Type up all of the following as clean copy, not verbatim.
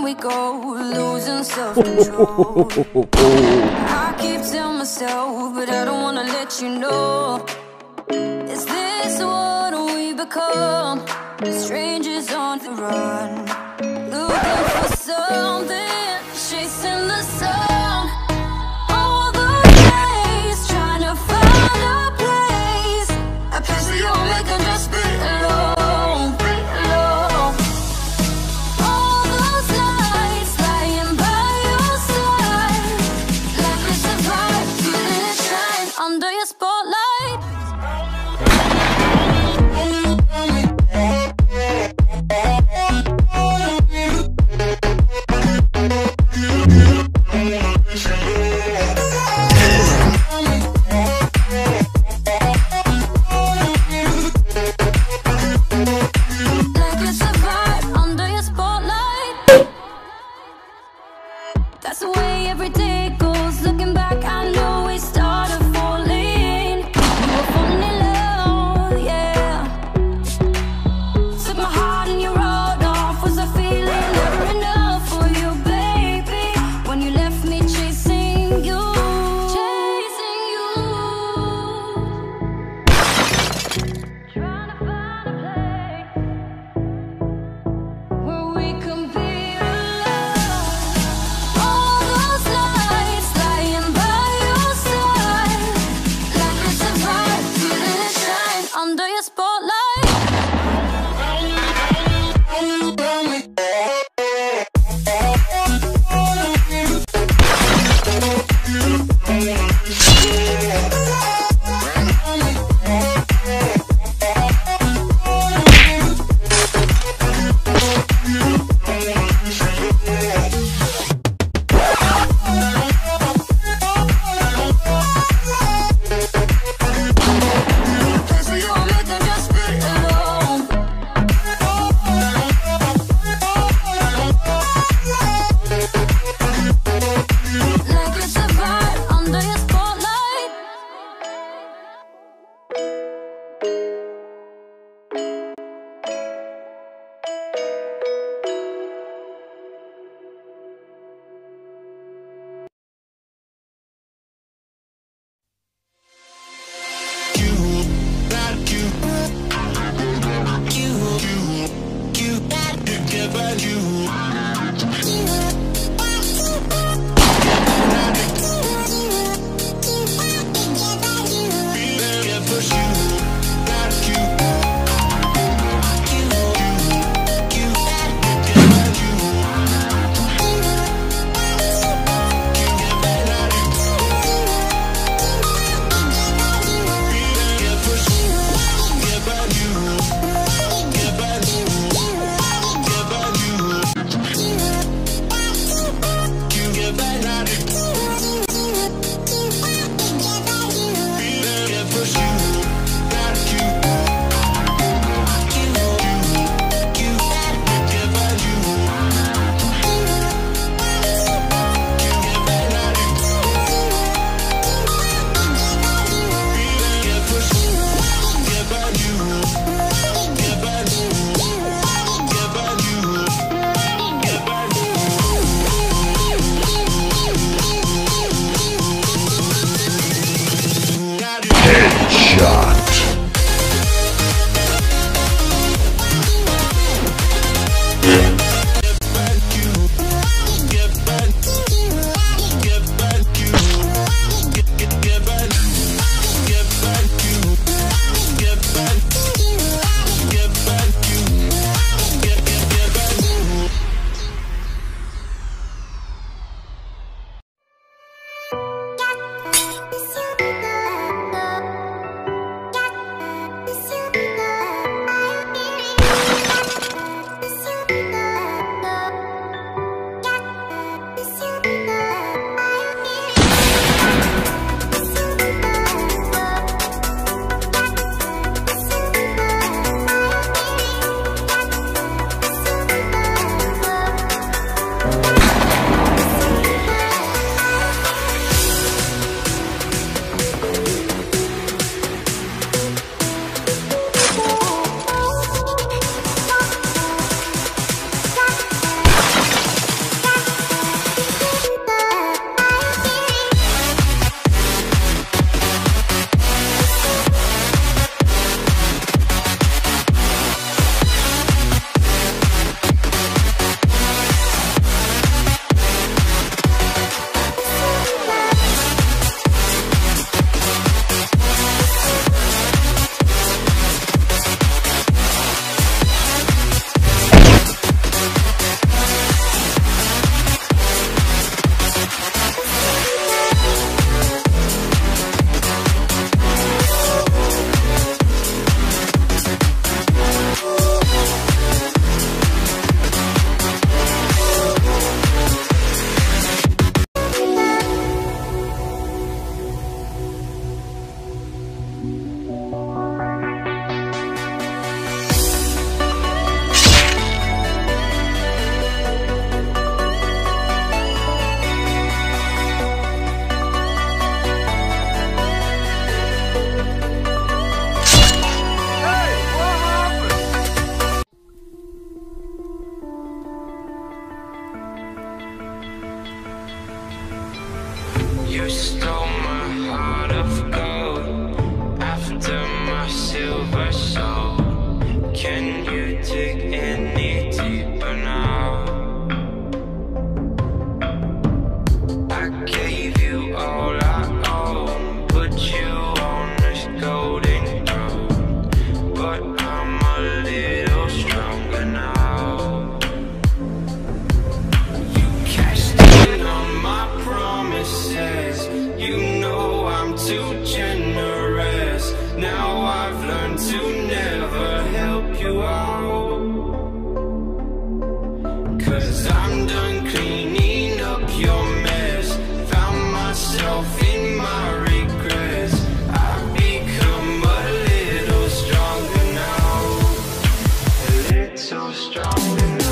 we go, losing self-control. I keep telling myself, but I don't wanna let you know. Is this what we become? Strangers on the run, looking for something, chasing the sun. All the days trying to find a place where you and me can just be alone, be alone. All those nights lying by your side, let me survive, feeling it shine under your spotlight. You stole my heart of gold after my silver soul. Can you dig any deeper now? I gave you all I own, put you on this golden throne, but I'm a little stronger now. You cashed in on my promises, you know I'm too generous. Now I've learned to never help you out, 'cause I'm done cleaning up your mess. Found myself in my regrets. I've become a little stronger now, a little stronger now.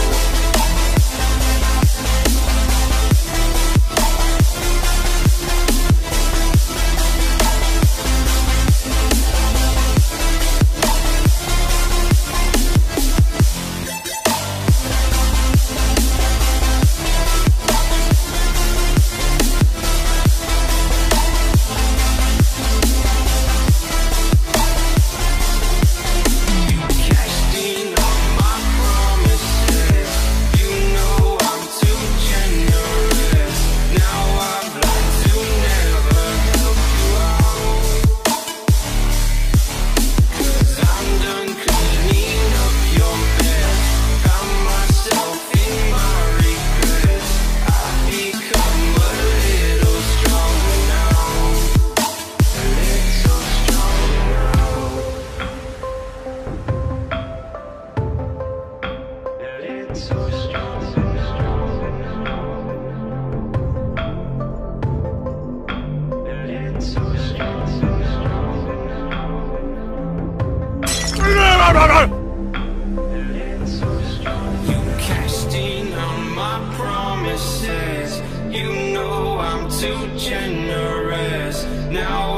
You cashed in on my promises, you know I'm too generous. Now